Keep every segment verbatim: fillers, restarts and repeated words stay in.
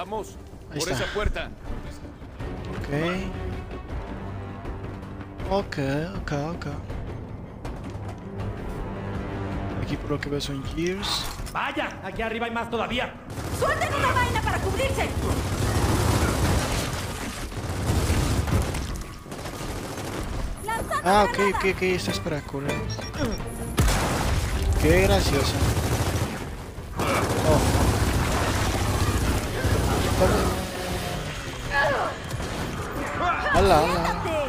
Vamos, Ahí por está. esa puerta. Ok. Ok, ok, ok. Aquí por lo que veo son Gears. ¡Vaya! Aquí arriba hay más todavía. ¡Suelten una vaina para cubrirse! ¡Lanzando Ah, ok, granada! ok, ok, esto es para correr. Qué gracioso. Oh. Hola, hola. ¡Siéntate!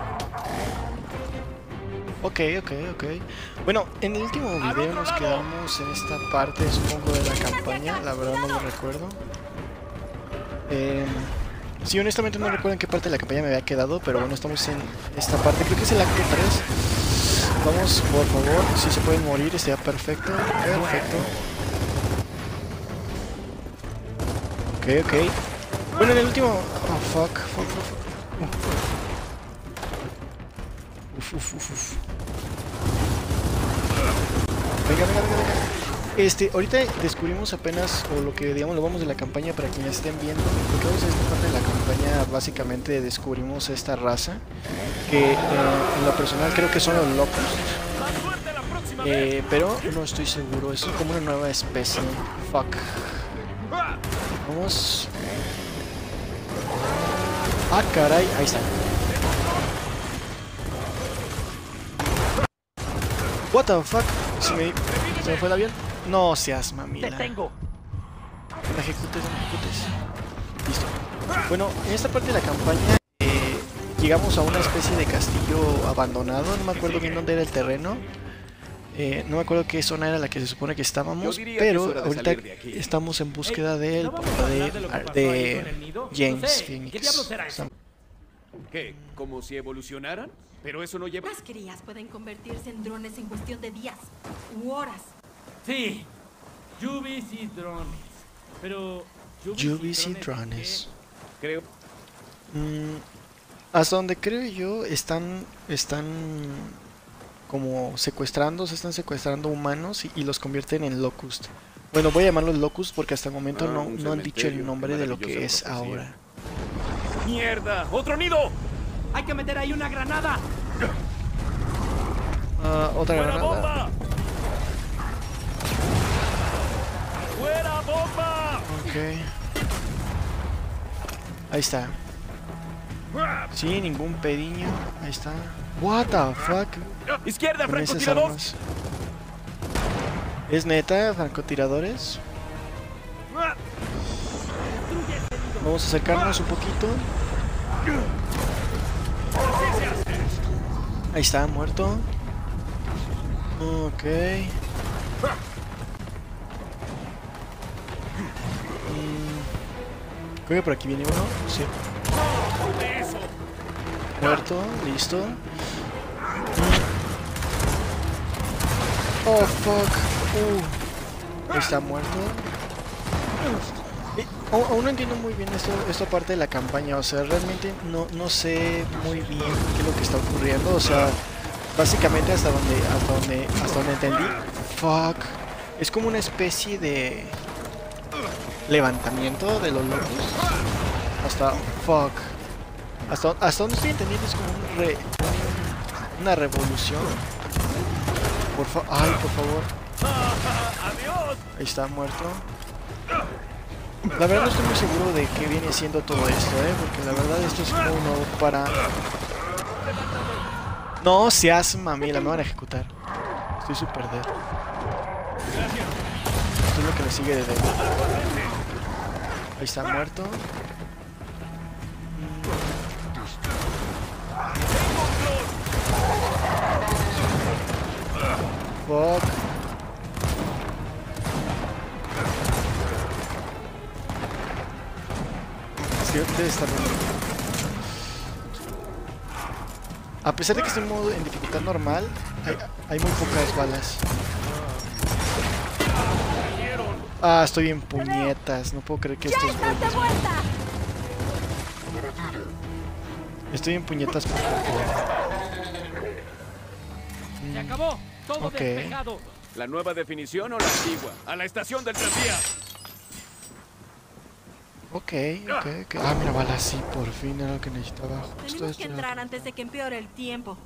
Ok, ok, ok. Bueno, en el último video nos quedamos en esta parte, supongo, de la campaña. La verdad no lo recuerdo. Eh, sí, honestamente no recuerdo en qué parte de la campaña me había quedado, pero bueno, estamos en esta parte. Creo que es el acto tres. Vamos, por favor, si se pueden morir, estaría perfecto. Perfecto. Ok, ok. Bueno, en el último... Oh, fuck, fuck, fuck, fuck. Uf, uf, uf, uf. Venga, venga, venga, venga. Este, ahorita descubrimos apenas, o lo que digamos, lo vamos de la campaña para quienes estén viendo. Lo que vamos a esta parte de la campaña, básicamente descubrimos esta raza. Que eh, en lo personal creo que son los locos. Eh, pero no estoy seguro, es como una nueva especie. Fuck. Vamos. Ah, caray, ahí está. What the fuck? ¿Se me, ¿se me fue el avión? No seas mamila. ¡Te tengo! No me ejecutes, no me ejecutes. Listo. Bueno, en esta parte de la campaña eh, llegamos a una especie de castillo abandonado. No me acuerdo bien dónde era el terreno. Eh, no me acuerdo qué zona era la que se supone que estábamos, pero ahorita estamos en búsqueda del papá de, de James Phoenix. ¿Qué? ¿Como si evolucionaran? Pero eso no lleva... Las crías pueden convertirse en drones en cuestión de días u horas. Sí, Yubis y drones. Pero... Yubis y drones. Creo... Mm, hasta donde creo yo, están... están... como secuestrando, se están secuestrando humanos y, y los convierten en Locust. Bueno, voy a llamarlos Locust porque hasta el momento Ah, no, un no han dicho el cementerio, nombre de lo que maravillosa es profecía. ahora. ¡Mierda! ¡Otro nido! ¡Hay que meter ahí una granada! Ah, otra ¡Fuera granada. bomba! ¡Fuera bomba! Ok. Ahí está. Sí, ningún pediño. Ahí está. What the fuck. ¡Izquierda, Con esas francotirador! armas. ¿Es neta, francotiradores? Vamos a acercarnos un poquito. Ahí está, muerto. Ok. Mm, creo que por aquí viene uno. Sí. Muerto, listo. Oh, fuck. Uh. Está muerto. Eh, aún, aún no entiendo muy bien esto, esta parte de la campaña. O sea, realmente no, no sé muy bien qué es lo que está ocurriendo. O sea, básicamente hasta donde, hasta donde, hasta donde entendí. Fuck. Es como una especie de levantamiento de los locos. Hasta... Fuck. Hasta, hasta donde estoy entendiendo es como un re, un, una revolución. Por favor. Ay, por favor. Ahí está, muerto. La verdad no estoy muy seguro de qué viene siendo todo esto, ¿eh? Porque la verdad esto es como uno para... No seas mamila, me van a ejecutar. Estoy súper dead. Esto es lo que me sigue de dead. Ahí está, muerto. Fuck. Sí, debe estar bien. A pesar de que estoy en modo en dificultad normal, hay, hay muy pocas balas. Ah, estoy en puñetas. No puedo creer que ¡Ya estos estás de güeyes- vuelta! Estoy en puñetas por poco. ¡Se acabó! ¡Todo Ok. despejado! ¿La nueva definición o la antigua? ¡A la estación del tranvía! Ok, ok, ok. Ah, mira, balas, sí, por fin era lo que necesitaba. Justo Tenemos que esto era lo entrar antes de que empeore el tiempo.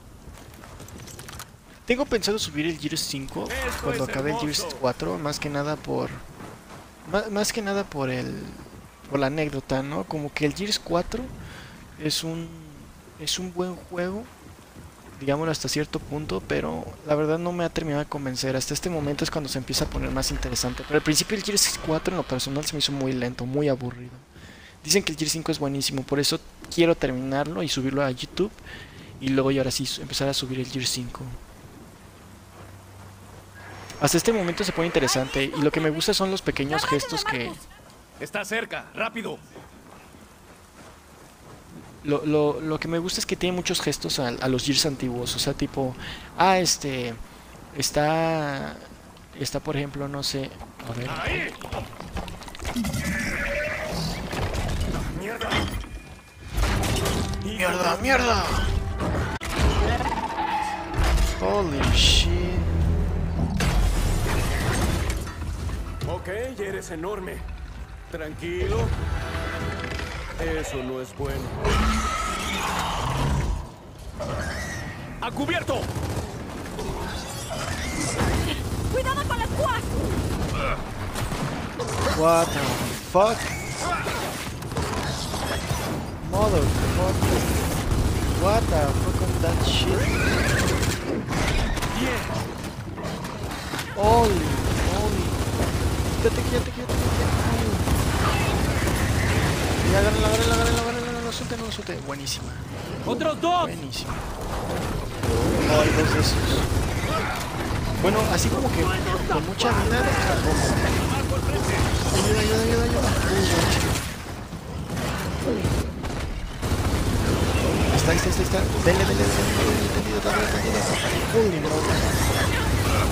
Tengo pensado subir el Gears cinco Esto cuando es acabe el hermoso. Gears cuatro, más que nada por... Más, más que nada por el... por la anécdota, ¿no? Como que el Gears cuatro es un... es un buen juego, digámoslo hasta cierto punto, pero la verdad no me ha terminado de convencer. Hasta este momento es cuando se empieza a poner más interesante. Pero al principio el Gears cuatro en lo personal se me hizo muy lento, muy aburrido. Dicen que el Gears cinco es buenísimo, por eso quiero terminarlo y subirlo a YouTube. Y luego y ahora sí empezar a subir el Gears cinco. Hasta este momento se pone interesante y lo que me gusta son los pequeños gestos que... Está cerca, rápido. Lo, lo, lo que me gusta es que tiene muchos gestos a, a los Gears antiguos, o sea, tipo... Ah, este... Está... Está, por ejemplo, no sé... A ver... Ahí. Mierda. ¡Mierda, mierda! Holy shit... Ok, eres enorme. Tranquilo. Eso no es bueno. ¡A cubierto! ¡Cuidado con las púas! What the fuck? Motherfucker. What the fuck on that shit? Bien. Holy, holy. Quédate, quédate, quédate, quédate. Ya, agárrenla, agárrenla, agárrenla, agárrenla, no lo suelte, no lo suelte. Buenísima. ¡Otros dos! Buenísima. Oh, hay dos de esos. Bueno, así como que con mucha vida tampoco. Ayuda, ayuda, ayuda, ayuda. Ahí está, ahí está, ahí está. Dele, dele, dele, dele, dale, dale, dale. Holy moly.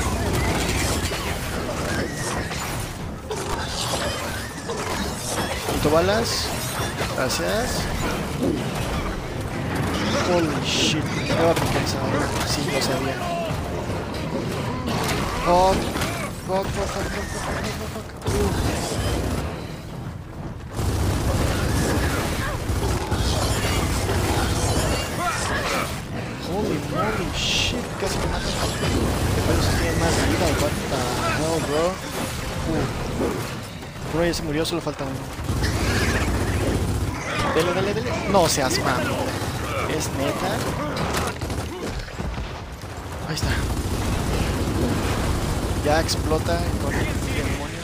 Punto balas. Gracias. Holy shit. Me va a picar esa bala. Sí, lo sabía. Fuck. Fuck, fuck, fuck, fuck, fuck, fuck, fuck. Uh. Holy moly shit, casi me matan. Pero si tiene más vida, what the hell, bro. Uh. Bro, ya se murió, solo falta uno. Dele, dele, dele. No seas malo. Es neta. Ahí está. Ya explota con el demonio.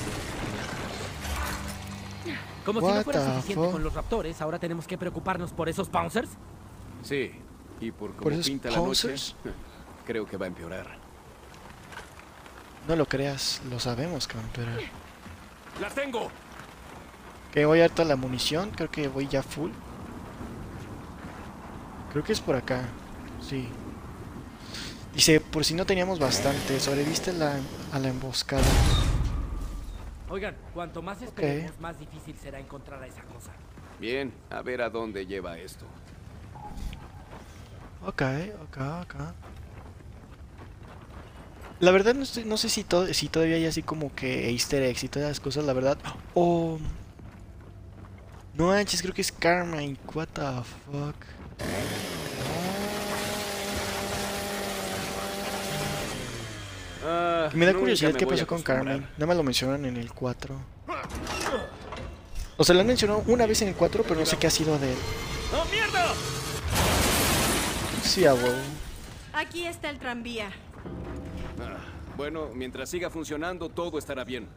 Como si no What fuera the suficiente fuck? con los raptores, ahora tenemos que preocuparnos por esos bouncers. Sí, y por ¿Por cómo esos pinta la noche, posers? creo que va a empeorar. No lo creas, lo sabemos que va a empeorar. ¡La tengo! Que voy a toda la munición, creo que voy ya full. Creo que es por acá, sí. Dice, por si no teníamos bastante, sobreviste la, a la emboscada. Oigan, cuanto más esperemos, más difícil será encontrar a esa cosa. Bien, a ver a dónde lleva esto. Ok, ok, ok. La verdad no, estoy, no sé si, to si todavía hay así como que easter eggs y todas las cosas, la verdad. Oh... No manches, creo que es Carmine. What the fuck. Ah, Me da nunca curiosidad me qué voy a pasó con acostumbrar. Carmine. Nada más lo mencionan en el cuatro. O sea, lo han mencionado una vez en el cuatro, pero no sé qué ha sido de él. ¡Oh, mierda! Sí, a huevo. Aquí está el tranvía. Ah, bueno, mientras siga funcionando, todo estará bien.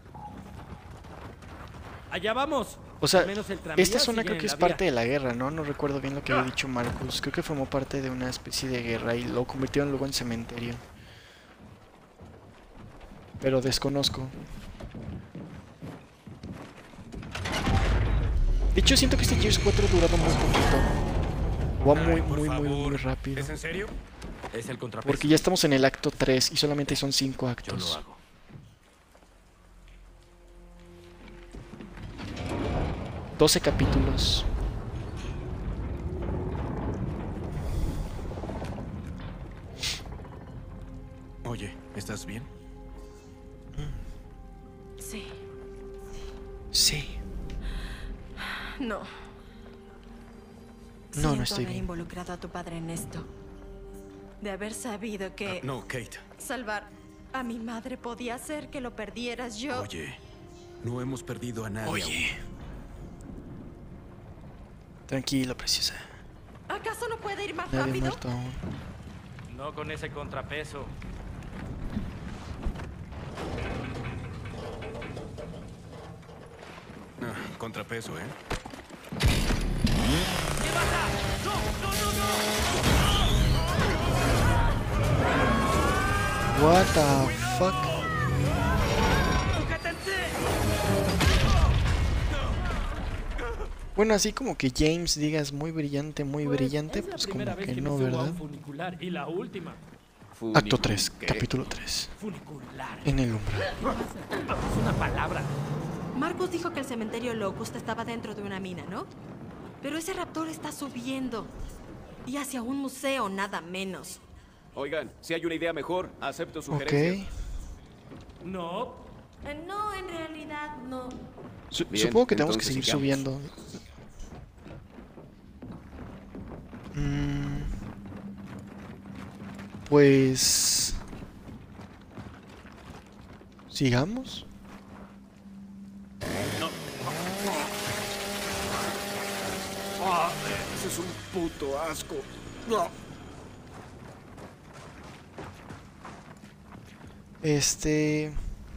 Allá vamos. O sea, Al menos el tranvía esta zona sigue creo en que es la vía. parte de la guerra, ¿no? No recuerdo bien lo que había dicho Marcus. Creo que formó parte de una especie de guerra y lo convirtieron luego en cementerio. Pero desconozco. De hecho, siento que este Gears cuatro ha durado muy poquito. Va muy, Ay, por muy, muy, favor. muy rápido. ¿Es en serio? Es el contrapeso. Porque ya estamos en el acto tres y solamente son cinco Yo lo actos. hago. doce capítulos. Oye, ¿estás bien? Sí. Sí. No. No, Siento no estoy haber bien. involucrado a tu padre en esto. De haber sabido que No, Kate. salvar a mi madre podía hacer que lo perdieras yo. Oye, no hemos perdido a nadie. Oye. Tranquilo, preciosa. ¿Acaso no puede ir más Nadie rápido? muerto aún. No con ese contrapeso. aún. Ah, contrapeso, ¿eh? What the fuck? Bueno, así como que James digas muy brillante, muy Pues, brillante, es la pues como primera vez que me no, subo a ¿verdad? un funicular y la última. Acto tres, ¿Qué? capítulo tres. Funicular. En el umbral. Es una palabra. Marcus dijo que el cementerio Locust estaba dentro de una mina, ¿no? Pero ese raptor está subiendo. Y hacia un museo, nada menos. Oigan, si hay una idea mejor, acepto Ok. sugerencias. No. Eh, no, en realidad no. Su- Bien, supongo que tenemos que entonces seguir sigamos. subiendo. Mm, pues... ¿Sigamos? Ah, eso es un puto asco. No. Este...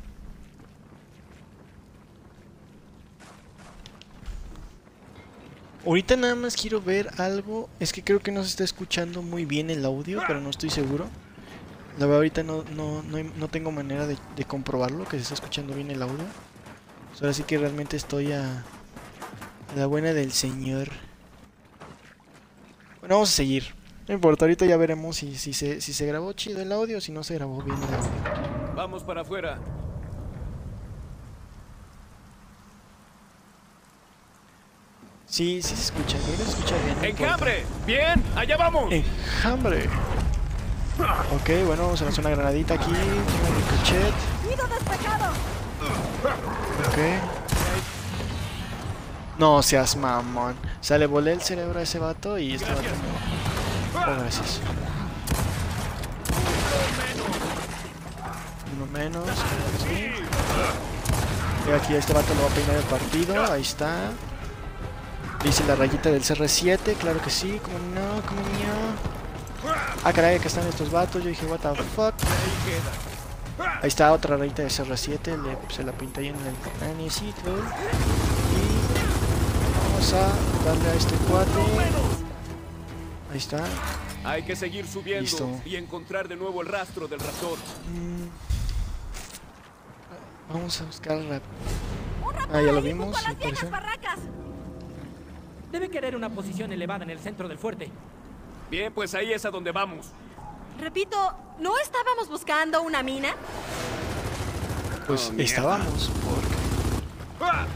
Ahorita nada más quiero ver algo. Es que creo que no se está escuchando muy bien el audio, pero no estoy seguro. La verdad ahorita no, no, no, hay- no tengo manera de, de comprobarlo, que se está escuchando bien el audio. Pues ahora sí que realmente estoy a la buena del señor. Bueno, vamos a seguir. No importa, ahorita ya veremos si, si, se, si se grabó chido el audio o si no se grabó bien el audio. Vamos para afuera. Sí, sí se escucha, creo que se escucha bien. no importa. ¡Enjambre! ¡Bien! ¡Allá vamos! Enjambre. Ok, bueno, vamos a lanzar una granadita aquí. Un ricochet. ¡Nido despejado! Ok. No seas mamón. O sea, le volé el cerebro a ese vato y este vato no. Oh, gracias. Uno menos. Sí. Y aquí a este vato lo va a peinar el partido. Ahí está. Dice la rayita del C R siete. Claro que sí. Como no, como no. Ah, caray, acá están estos vatos. Yo dije, what the fuck. Ahí está otra rayita de C R siete. Le, se la pinté ahí en el anecito. Y vamos a darle a este cuate. Ahí está. Hay que seguir subiendo Listo. y encontrar de nuevo el rastro del raptor. Mm. Vamos a buscar rap. Ah, ya lo vimos. al parecer. barracas! Debe querer una posición elevada en el centro del fuerte. Bien, pues ahí es a donde vamos. Repito, ¿no estábamos buscando una mina? Pues Oh, mierda. estábamos. ¡Ah!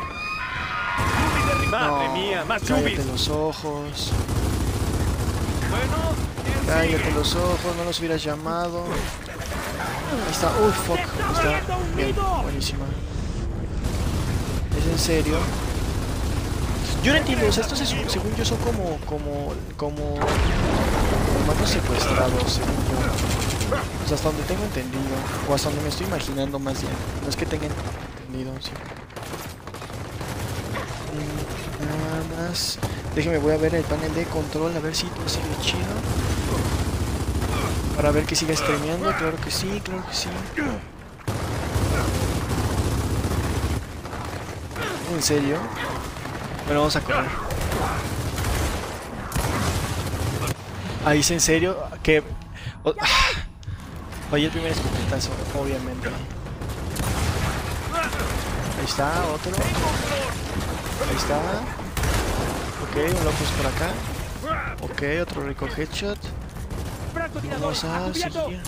¡Madre No, mía! ¡Más cállate chubis! los ojos. Bueno, ¿quién Cállate sigue? los ojos, no los hubieras llamado. Ahí está, uy, fuck. Está bien, buenísima. ¿Es en serio? Yo no entiendo, o sea, estos es- según yo son como, como, como, humanos secuestrados, según yo. O sea, hasta donde tengo entendido, o hasta donde me estoy imaginando más bien. No es que tengan entendido, sí. Mm, Nada más. Déjeme, voy a ver el panel de control, a ver si todo sigue chido. Para ver que siga streameando, claro que sí, claro que sí. ¿En serio? Bueno, vamos a correr. Ahí es en serio que... o- Oye, el primer escopetazo, obviamente. Ahí está, otro. Ahí está. Ok, un locus por acá. Ok, otro rico headshot. Vamos a seguir.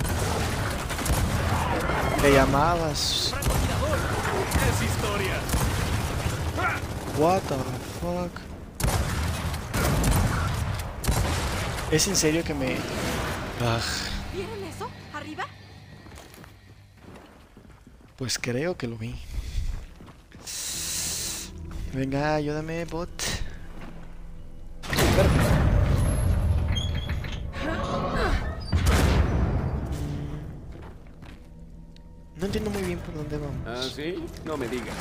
Te llamabas. Es historia. What the fuck. ¿Es en serio que me... Ah, ¿Vieron eso? ¿Arriba? pues creo que lo vi. Venga, ayúdame, bot. No entiendo muy bien por dónde vamos. ¿Ah, sí? No me digas.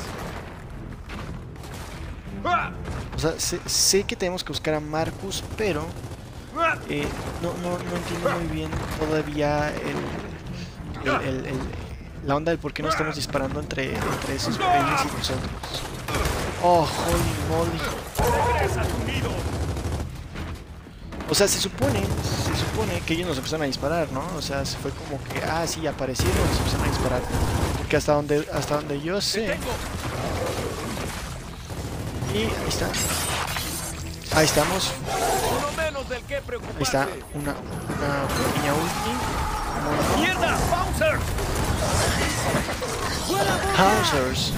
O sea, sé, sé que tenemos que buscar a Marcus, pero eh, no, no, no entiendo muy bien todavía el, el, el, el, la onda del por qué no estamos disparando entre, entre esos ellos y nosotros. Oh, holy moly. O sea, se supone, se supone que ellos nos empezaron a disparar, ¿no? O sea, se fue como que, ah, sí, aparecieron y nos empezaron a disparar. Porque hasta donde, hasta donde yo sé... Y ahí está. Ahí estamos. Ahí está, una, una pequeña ulti. ¡Mierda! ¡Bouncers! Bouncers.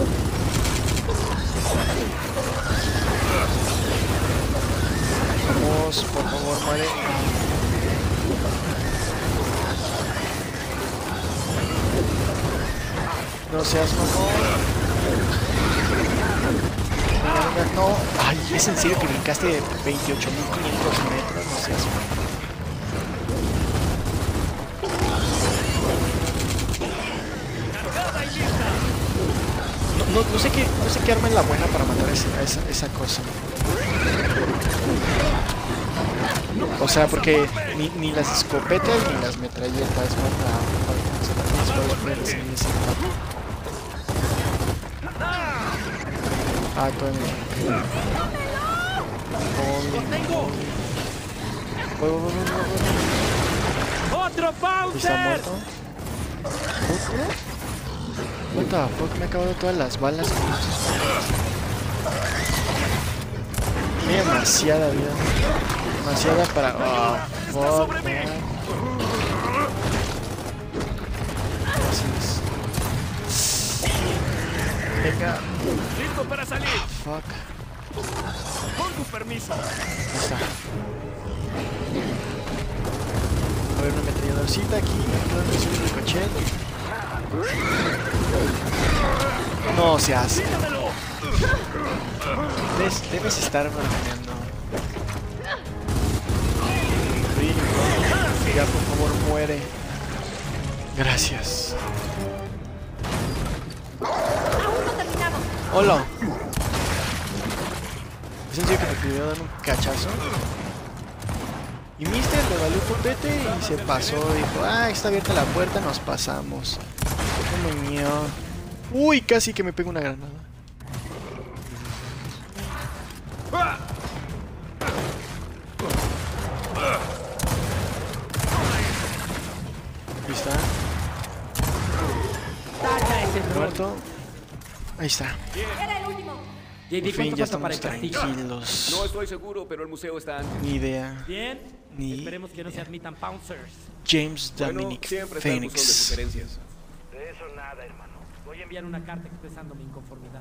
Vamos, por favor, muere. No seas mamón. No, ay, es en serio que brincaste de veintiocho mil quinientos metros, no seas mamón. No, no, no sé qué, no sé qué arma es la buena para matar esa, esa, esa cosa. O sea, porque ni, ni las escopetas ni las metralletas matan para ese impacto. Ah, todavía no. ¡Otro ¿Está Bowser! muerto? What the fuck, me he acabado todas las balas. Tiene demasiada vida. Demasiada para... Oh, fuck, man. Gracias. Venga. ¡Listo para salir! Fuck. Con tu permiso. Ahí está. A ver, una ametralladorcita aquí. ¿Dónde es un ricochet? No se hace. Debes, debes estar bromeando. Ya, por favor, muere. Gracias. Aún no terminamos. Hola. ¿Es en serio que me pidió dar un cachazo? Y Mister le valió putete y se pasó. Dijo, ah, está abierta la puerta, nos pasamos. ¡Qué mío! Uy, casi que me pega una granada. Ahí está. Muerto. Ahí está. Era el último. J D, Por fin ¿cuánto ya falta para estamos el castillo? tranquilos. No estoy seguro, pero el museo está antes. Ni idea. Bien. Ni Esperemos que no se admitan bouncers. James Bueno, Dominic siempre está el buzón de Phoenix. sugerencias. De eso nada, hermano. Voy a enviar una carta expresando mi inconformidad.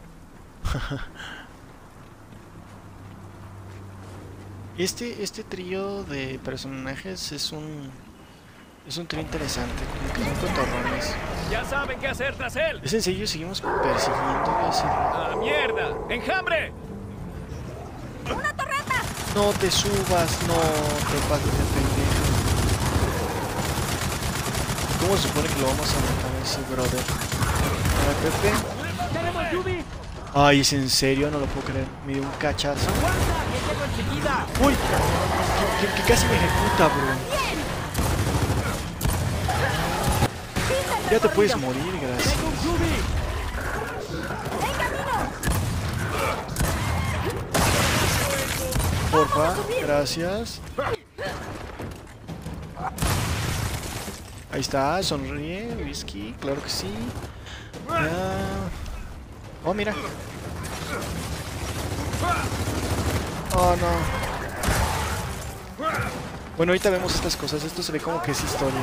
Este, este trío de personajes es un es un trío interesante, como que son cotorrones. ¡Ya saben qué hacer tras él! ¿Es en serio? Seguimos persiguiendo ese... ¡Ah, mierda! ¡Enjambre! ¡Una torreta! No te subas, no te pases de pendejo. ¿Cómo se supone que lo vamos a matar a ese brother? A ver, Pepe. ¡Tenemos Yubi! Ay, es en serio, no lo puedo creer. Me dio un cachazo. ¡Aguanta! ¡Que llego enseguida! ¡Uy! Que, que- que casi me ejecuta, bro. Ya te puedes morir, gracias. ¡Tengo un Yubi! Porfa, gracias. Ahí está, sonríe, whisky, claro que sí. Ya. Oh, mira. Oh, no. Bueno, ahorita vemos estas cosas. Esto se ve como que es historia.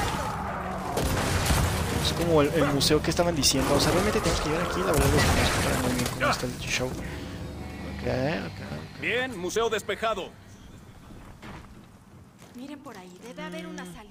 Es como el, el museo que estaban diciendo. O sea, realmente tenemos que llegar aquí. La verdad es que no explicaron muy bien cómo está el show. Ok, ok. Bien, museo despejado. Miren por ahí, debe haber una salida.